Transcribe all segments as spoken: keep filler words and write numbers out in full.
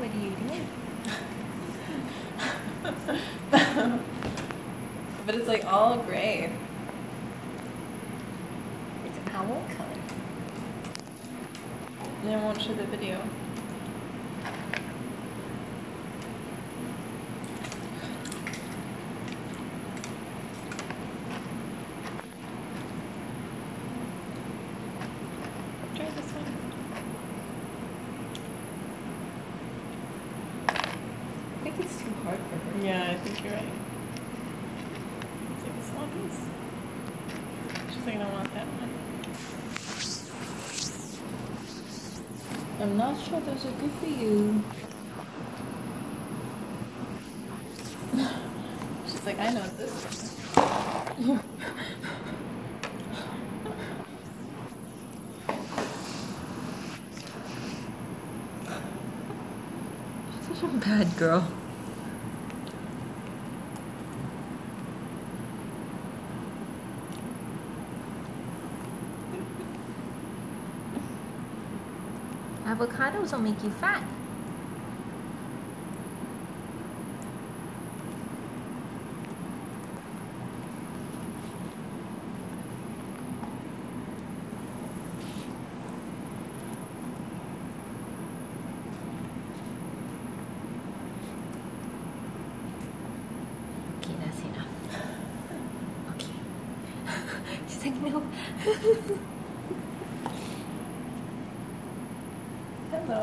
what are you doing? But it's like all gray. It's owl color. And I won't show the video. Try this one. I think it's too hard for her. Yeah, I think you're right. Take a small piece. She's like, I don't want that one. I'm not sure those are good for you. She's like, I know what this is. She's such a bad girl. Avocados will make you fat. Okay, that's enough. Okay. She's like, no. Hello.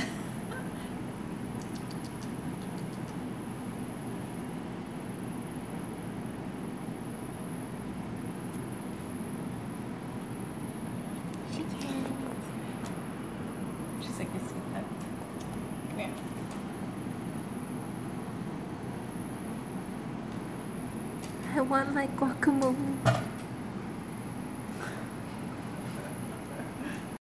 She can't. She's like, you see that? Come here. I want my guacamole.